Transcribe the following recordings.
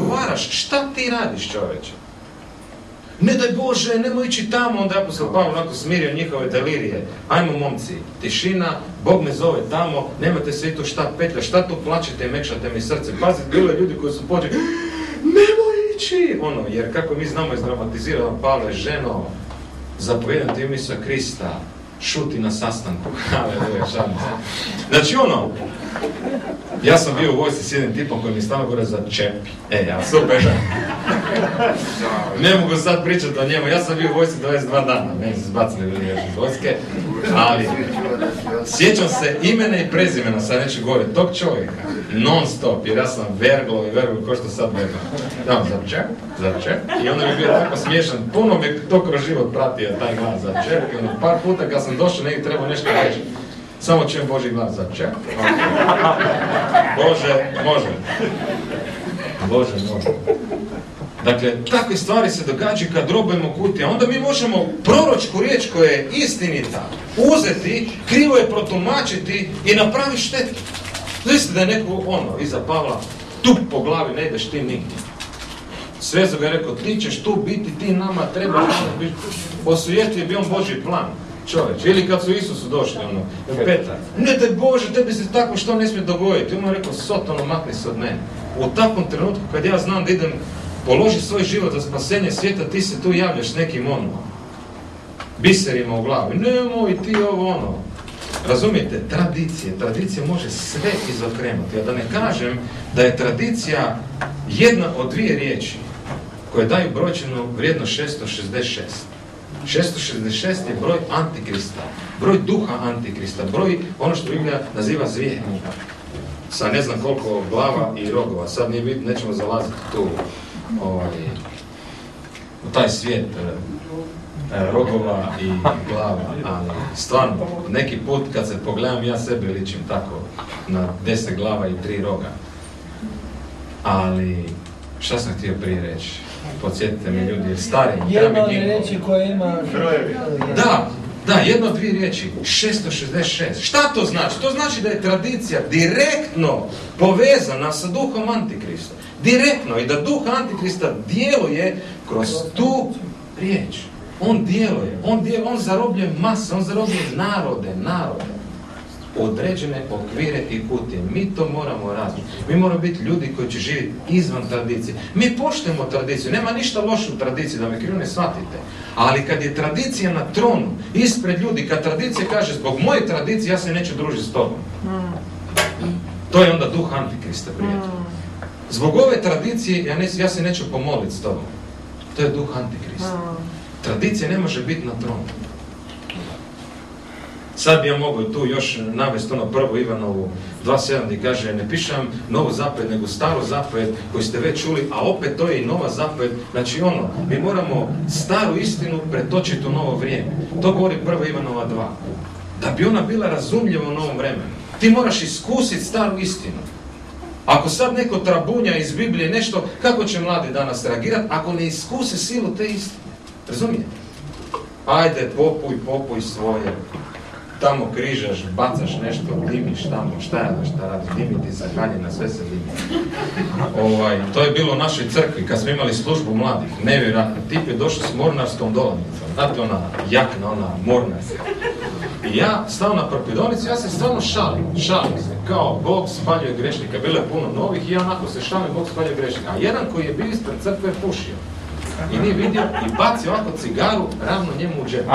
razgovaraš, šta ti radiš, čovječe? Ne daj Bože, nemoj ići tamo, onda apostol Pavle onako smirio njihove delirije. Ajmo momci, tišina, Bog me zove tamo, nemate se i tu šta petlja, šta tu plaćete i mekšate mi srce. Pazite, bilo je ljudi koji su počeli, nemoj ići! Jer kako mi znamo izdramatizirano Pavle, ženo, zapovijedam ti Isusa Krista, šuti na sastanku. Znači ja sam bio u vojsci s jednim tipom koji mi stalno govore za čepi. Ja super. Ne mogu sad pričati o njemu. Ja sam bio u vojsci 22 dana. Meni se zbacili bili još iz vojske. Ali sjećam se imena i prezimena, sad neću govoriti, tog čovjeka. Non stop, jer ja sam verglo ko što sad verglo. Za čep. I onda mi je bio tako smiješan. Puno me to kroz život pratio, taj glas za čep. I par puta kad sam došao negdje trebao nešto reći. Samo čujem Božji glas za čep. Bože, može. Dakle, takve stvari se događaju kad robujemo kutije. Onda mi možemo proročku riječ koja je istinita uzeti, krivo je protumačiti i napravi štetu. Znači da je neko iza Pavla tup po glavi, ne ideš ti nigdje. Svezo ga je rekao, ti ćeš tu biti, ti nama treba biti. Osujetio je bio Božji plan. Čovječ, ili kad su Isusu došli, Petar, ne daj Bože, tebi se tako što ne smije dogoditi. I on je rekao, Sotono, makni se od mene. U takvom trenutku, kad ja znam da idem položiti svoj život za spasenje svijeta, ti se tu javljaš s nekim biserima u glavi. Nemoj ti Razumijete, tradicija može sve izokrenuti. A da ne kažem da je tradicija jedna od dvije riječi koje daju brojčanu vrijednost 666. 666 je broj antikrista, broj duha antikrista, broj ono što Biblija naziva zvijek. Sa ne znam koliko glava i rogova, sad nije bitno, nećemo zalaziti tu u taj svijet rogova i glava, ali stvarno, neki put kad se pogledam ja sebe ličim tako na 10 glava i 3 roga. Ali, šta sam htio prije reći? Podsjetite me ljudi, jer stari... Jedna od riječi koja ima... Da, jedna od dvije riječi, 666. Šta to znači? To znači da je tradicija direktno povezana sa duhom Antikrista. Direktno, i da duh Antikrista djeluje kroz tu riječ. On djeluje, on zarobljuje mase, on zarobljuje narode. Određene okvire i kutije. Mi to moramo razumjeti. Mi moramo biti ljudi koji će živjeti izvan tradicije. Mi poštujemo tradiciju. Nema ništa loše u tradiciji, da me krivo ne shvatite. Ali kad je tradicija na tronu, ispred ljudi, kad tradicija kaže zbog moje tradicije ja se neću družiti s tobom. To je onda duh Antikrista, prijatelj. Zbog ove tradicije ja se neću pomoliti s tobom. To je duh Antikrista. Tradicija ne može biti na tronu. Sad bi ja mogao tu još navesti prvo Ivanovu 2.7 gdje kaže ne pišem novu zapovjed nego staru zapovjed koju ste već čuli, a opet to je i nova zapovjed. Znači mi moramo staru istinu pretočiti u novo vrijeme. To govori prvo Ivanova 2. Da bi ona bila razumljiva u novom vremenu. Ti moraš iskusiti staru istinu. Ako sad neko trabunja iz Biblije nešto, kako će mladi danas reagirati ako ne iskuse silu te istine? Razumijete? Ajde, popuj svoje. Tamo križaš, bacaš nešto, dimiš tamo, šta radi, dimiti sa haljina, sve se dimi. To je bilo u našoj crkvi, kad smo imali službu mladih, nevjerojatno. Tip je došao s mornarskom dolavnicom, znate ona jakna, ona mornarska. I ja stao na propidonicu, ja se stvarno šalim se, kao Bog spaljuje grešnika, bilo je puno novih i ja onako se šalim, Bog spaljuje grešnika. A jedan koji je bio ispred crkve pušio. I nije vidio i bacio ovako cigaru ravno njemu u džep.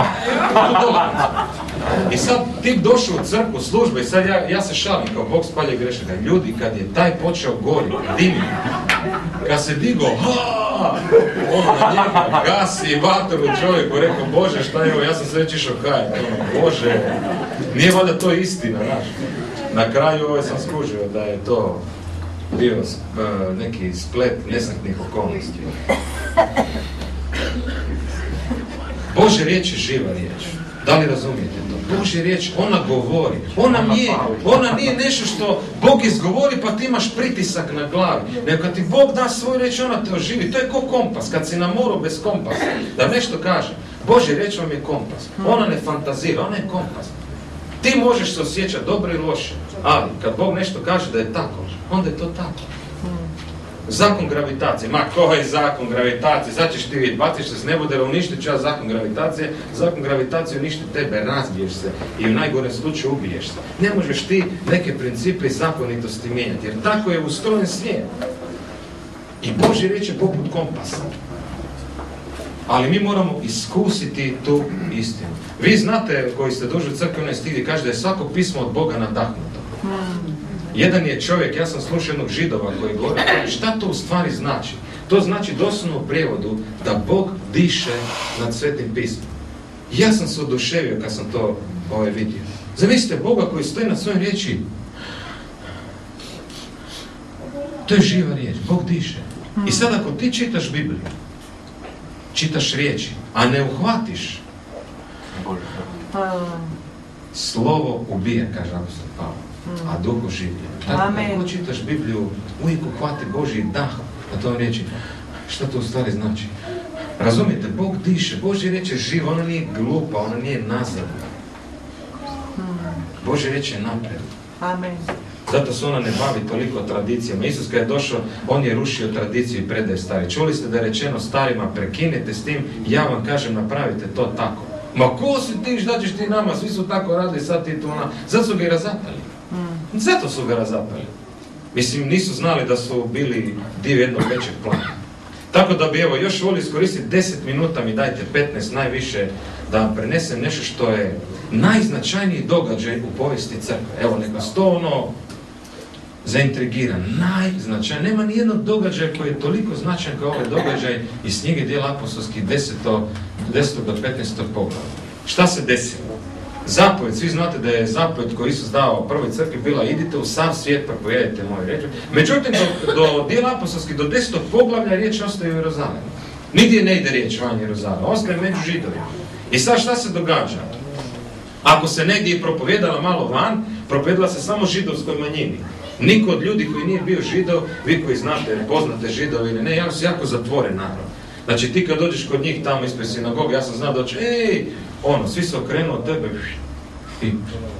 I sad tip došao u crkvu, službu i sad ja se šalim kao Bog spalje grešnika. Ljudi, kad je taj počeo goriti, dimi, kad se digo, on na njega gasi vatru čovjeku, rekao, Bože, šta je ovo, ja sam se već išao kajati, Bože, nije valjda to istina, znaš. Na kraju sam skužio da je to bio neki splet nesretnih okolnosti. Božja riječ je živa riječ. Da li razumijete to? Božja riječ, ona govori. Ona nije nešto što Bog izgovori pa ti imaš pritisak na glavi. Nego kad ti Bog da svoju riječ, ona te oživi. To je ko kompas. Kad si na moru bez kompasa, da nešto kaže. Božja riječ vam je kompas. Ona ne fantazira, ona je kompas. Ti možeš se osjećati dobro i loše. Ali kad Bog nešto kaže da je tako, onda je to tako. zakon gravitacije. Ma koji je zakon gravitacije? Sad ćeš ti vidjeti, baciš se s nebodera, uništit ću ja zakon gravitacije. Zakon gravitacije uništi tebe, razbiješ se i u najgorem slučaju ubiješ se. Ne možeš ti neke principe i zakonitosti mijenjati, jer tako je ustrojen svijet. I Božja riječ je poput kompasa. Ali mi moramo iskusiti tu istinu. Vi znate, koji ste duže crkvenoj stigi, kaže da je svako pismo od Boga nadahnuto. Jedan je čovjek, ja sam slušao jednog Židova koji govori, šta to u stvari znači? To znači doslovno u prijevodu da Bog diše nad Svetim pismom. Ja sam se oduševio kad sam to vidio. Zamislite Boga koji stoji na svojoj riječi. To je živa riječ, Bog diše. I sad ako ti čitaš Bibliju, čitaš riječi, a ne uhvatiš, slovo ubije, kaže apostol Pavle, a duh oživlja. Ako čitaš Bibliju, uvijek uhvati Božji dah na tom riječi. Šta to u stvari znači? Razumijete, Bog diše, Božja riječ je živa, ona nije glupa, ona nije nazadna. Božja riječ je napred. Amen. Zato se ona ne bavi toliko tradicijama. Isus kad je došao, on je rušio tradiciju i predaje stari. Čuli ste da je rečeno starima, prekinite s tim, ja vam kažem, napravite to tako. Ma ko si ti, šta ćeš ti nama, svi su tako radili, sad ti tu ona. Zato su ga i razapali. Zato su ga razapali. Mislim, nisu znali da su bili dio jednog većeg plana. Tako da bi, evo, još volio iskoristiti 10 minuta, mi dajte 15 najviše, da vam prenesem nešto što je najznačajniji događaj u povijesti crkve. Evo, neka sto ono zaintrigiran, najznačajniji. Nema nijednog događaja koji je toliko značajan kao ovaj događaj iz knjige Djela apostolskih 10. do 15. poglavlja. Šta se desilo? Zapovjed, svi znate da je zapovjed koju Isus dao prvoj crkvi bila idite u sav svijet pa pojedite moje riječi. Međutim, do Djela apostolskih, do 10. poglavlja riječ ostaje u Jeruzalemu. Nigdje ne ide riječ van Jeruzalema, ostaje među Židovima. I sad šta se događa? Ako se negdje i propovijedala malo van, propovijedala se samo židovskoj manjini. Niko od ljudi koji nije bio Židov, vi koji znate, poznate Židove ili ne, jako zatvoren narod. Znači ti kad dođeš kod njih tamo ispred sinagoge, ja sam znao doći, svi se okrenu od tebe i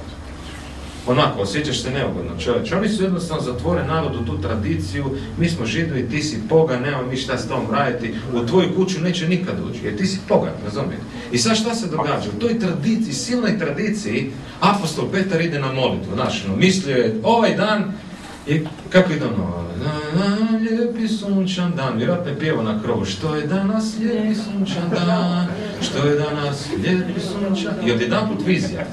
onako, osjećaš se neugodno čovječ. Oni su jednostavno zatvoren narod u tu tradiciju, mi smo Židovi, ti si pogan, nemamo mi šta s tom raditi, u tvoju kuću neće nikad ući, jer ti si pogan, razumijete? I sad šta se događa? U toj tradiciji, silnoj tradiciji, apostol Petar ide na molitvu, mislio je, ovaj dan, i kako ide ono, lijepi sunčan dan, vjerojatno je pjevo na krovu, što je danas lijepi sunčan dan, što je danas lijepi sunčan, i odjedanput vizija,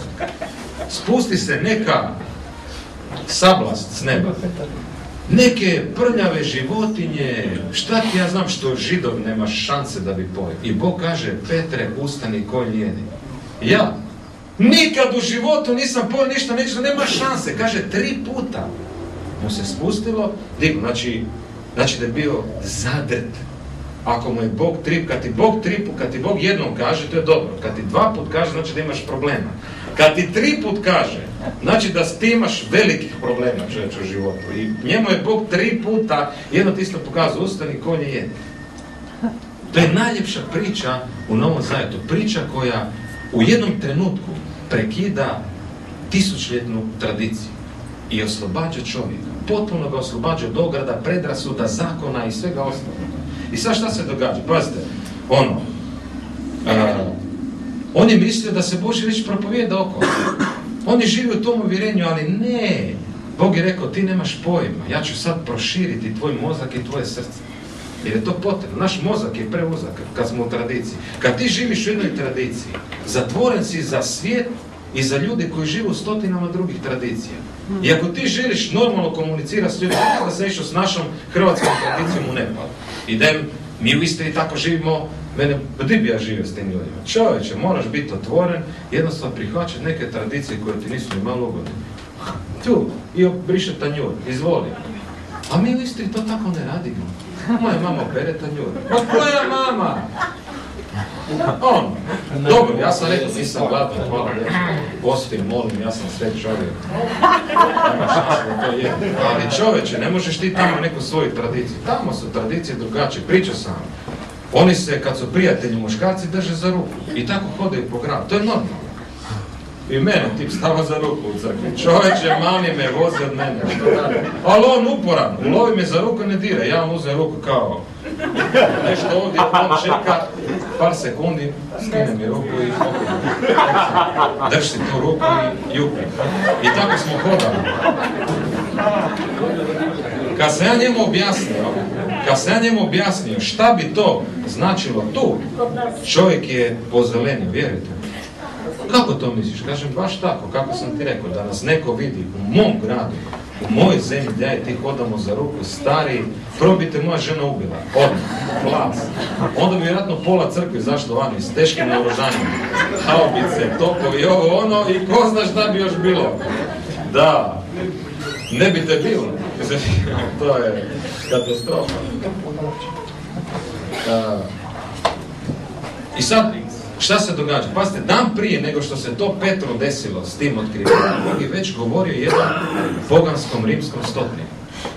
spusti se neka sablast s neba, neke prljave životinje, šta ti ja znam što Židov nema šanse da bi pojeo. I Bog kaže, Petre, ustani, kolj jedi. Ja nikad u životu nisam pojeo ništa, nema šanse. Kaže, 3 puta mu se spustilo, digno, znači da je bio zadrt. Ako mu je Bog kad ti Bog jednom kaže, to je dobro. Kad ti 2 put kaže, znači da imaš problema. Kad ti 3 put kaže, znači da ti imaš velikih problema čovječ u životu. I njemu je Bog 3 puta jedno ti isto pokazao, ustani, kolje jedi. To je najljepša priča u Novom Zavjetu. Priča koja u jednom trenutku prekida tisućljetnu tradiciju i oslobađa čovjeka. Potpuno ga oslobađa od ograda, predrasuda, zakona i svega ostalog. I sad šta se događa? Pazite, on je mislio da se Božja riječ propovijeda okolo. On je živio u tom uvjerenju, ali ne. Bog je rekao, ti nemaš pojma, ja ću sad proširiti tvoj mozak i tvoje srce. Jer je to potrebno. Naš mozak je preuzak kad smo u tradiciji. Kad ti živiš u jednoj tradiciji, zatvoren si za svijet i za ljude koji žive u stotinama drugih tradicija. I ako ti želiš normalno komunicirati s ljudima, da se išao s našom hrvatskom tradicijom u Nepal. I da mi u Istri tako živimo, gdje bi ja živio s tim ljudima? Čovječe, moraš biti otvoren, jednostavno prihvaćati neke tradicije koje ti nisu ni malo ugodne. Tu, i obriše tanjur, izvoli. A mi u Istri to tako ne radimo. Moja mama bere tanjur. Ma koja mama? Dobro, ja sam rekao, nisam gladan, hvala lijepo. Postim, molim, ja sam sve čovjek. Nema šanse da to je. Ali čovječe, ne možeš ti tamo neku svoju tradiciju. Tamo su tradicije drugačije, pričao sam. Oni se, kad su prijatelji muškarci, drže za ruku. I tako hodaju po gradu. To je normalno. I mene tip stava za ruku u crkvi. Čovječe, mani me, vozi od mene. Ali on uporan, ulovi me za ruku, ne dira. Ja vam uzem ruku kao nešto ovdje, on čeka par sekundi, skine mi ruku i drži tu ruku i jupi. I tako smo hodali. Kad sam ja njemu objasnio šta bi to značilo tu, čovjek je pozelenio, vjerujte. Kako to misliš? Kažem, baš tako, kako sam ti rekao, da nas neko vidi u mom gradu, u mojoj zemlji, da je ti hodamo za ruku, stari, probite moja žena ubila, odmah, glas. Onda bi vjerojatno pola crkve zašlo vani s teškim naoružanjem, haubice, topovi, ovo ono, i ko zna šta bi još bilo. Da, ne bi te bilo. To je katastrofa. I sad, šta se događa? Pazite, dan prije nego što se to Petru desilo s tim otkrivanjem, Bog je već govorio jednom poganskom rimskom stotniku.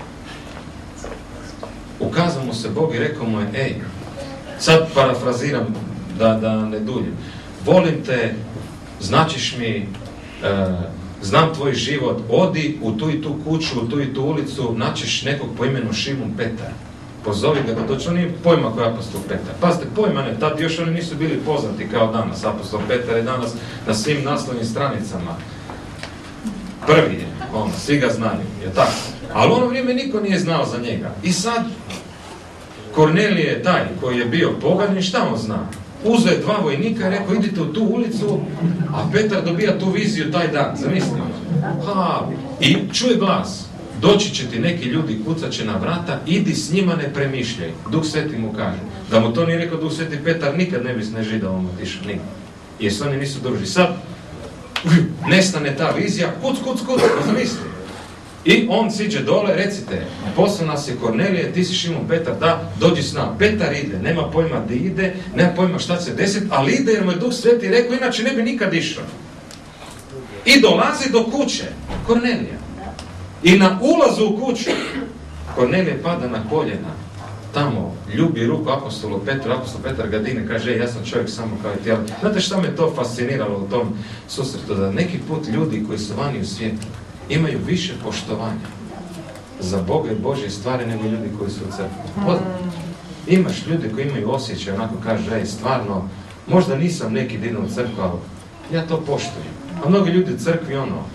Ukazao mu se Bog i rekao mu je, ej, sad parafraziram da ne duljim, volim te, značiš mi, znam tvoj život, odi u tu i tu kuću, u tu i tu ulicu, naćiš nekog po imenu Šimun Petar. Pozovi ga da dođe, on nije pojma koji je apostol Petar. Pazite, pojma ne, tad još oni nisu bili poznati kao danas. Apostol Petar je danas na svim naslovnim stranicama. Prvi je, svi ga znaju, je tako. Ali u ono vrijeme niko nije znao za njega. I sad, Kornelije je taj koji je bio poganin, šta on zna? Uzeo je 2 vojnika i rekao, idite u tu ulicu, a Petar dobija tu viziju taj dan, zamislite. I čuje glas. Doći će ti neki ljudi, kucat će na vrata, idi s njima, ne premišljaj. Duh Sveti mu kaže. Da mu to nije rekao Duh Sveti, Petar nikad ne bi s Nežidovom otišao, nikad. Jer se oni nisu druži. Sad, nestane ta vizija, kuc, zamisli. I on siđe dole, recite, poslao nas je Kornelije, ti si Šimun Petar, da, dođi s nama. Petar ide, nema pojma di ide, nema pojma šta će desiti, ali ide jer mu je Duh Sveti rekao, inače ne bi nikad išao. I dolazi do kuće Kornelija. I na ulazu u kuću Kornelije pada na koljena, tamo ljubi ruku apostolu Petru, apostol Petar ga digne, kaže, ja sam čovjek samo kao i tijelo. Znate šta me to fasciniralo u tom susretu? Da neki put ljudi koji su vani u svijetu imaju više poštovanja za Boga i Božje stvari nego ljudi koji su u crkvi. Imaš ljudi koji imaju osjećaj, onako kaže, stvarno, možda nisam neki din u crkvu, ali ja to poštujem. A mnogi ljudi u crkvi,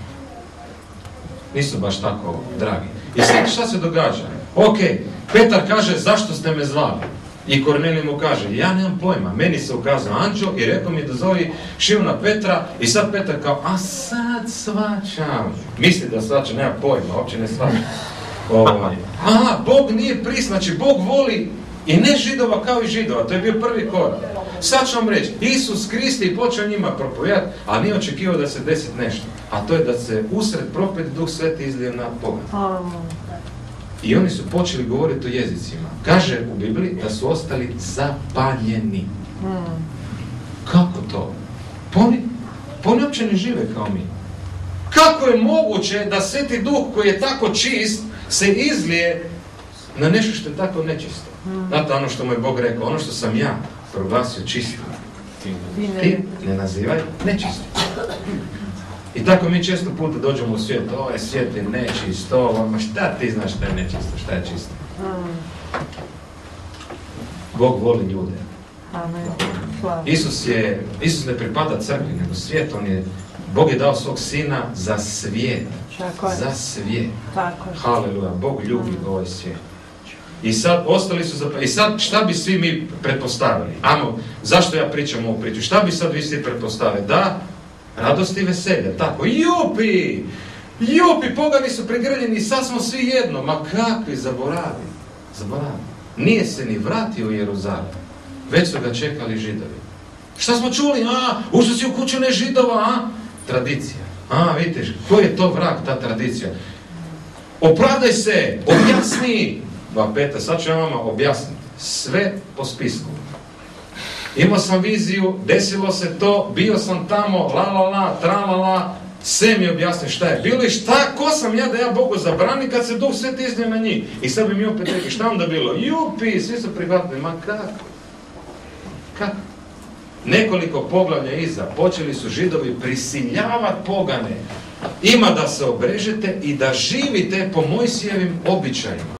nisu baš tako dragi. I sad šta se događa? Ok, Petar kaže, zašto ste me zvali? I Kornelije mu kaže, ja nemam pojma, meni se ukazao anđeo i rekao mi da zovi Šimuna Petra i sad Petar kao, a sad svačam. Misli da svačam, nema pojma, uopće ne svačam. Bog nije znači Bog voli i ne Židova kao i Židova, to je bio prvi korak. Sad ću vam reći, Isus Kristi i počeo njima propovijedati, a nije očekivao da se desi nešto. A to je da se usred propet Duh Sveti izlije na pogan. I oni su počeli govoriti o jezicima. Kaže u Bibliji da su ostali zapanjeni. Kako to? Pa oni uopće ne žive kao mi. Kako je moguće da Sveti Duh koji je tako čist se izlije na nešto što je tako nečisto? Znate ono što mu je Bog rekao, ono što sam ja proglasio čistim, ti ne nazivaj nečistim. I tako mi često puta dođemo u svijet, ovaj svijet je nečisto, ma šta ti znaš šta je nečisto, šta je čisto? Bog voli ljude. Isus ne pripada crkvi, nego svijet, Bog je dao svog sina za svijet. Za svijet. Haleluja, Bog ljubi ovaj svijet. I sad ostali su I sad šta bi svi mi pretpostavili? Zašto ja pričam ovu priču? Šta bi sad vi svi pretpostavili? Da, radost i veselje, tako, jupi, pogani su pregrljeni, sad smo svi jedno, ma kakvi, zaboravi. Nije se ni vratio u Jeruzalem, već su ga čekali Židovi. Šta smo čuli? Ušao si u kuću ne Židova, tradicija. Vidite, koji je to vrag, ta tradicija? Opravdaj se, objasni. Petar, sad ću ja vama objasniti. Sve po spisku. Imao sam viziju, desilo se to, bio sam tamo, tralala, sve mi objasni šta je bilo i ko sam ja da ja Bogu zabrani kad se Duh Sveti izlije na njih. I sad bi mi opet rekli, šta onda bilo? Jupi, svi su prihvatili, ma kako? nekoliko poglavlja iza, počeli su Židovi prisiljavati pogane, ima da se obrežete i da živite po Mojsijevim običajima.